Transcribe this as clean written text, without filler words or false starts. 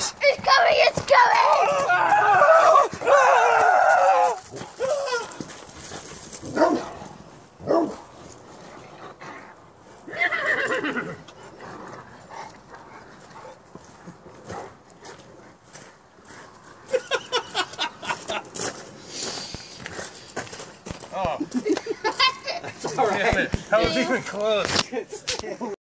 It's coming! It's coming! Oh. That's all right. That was even close.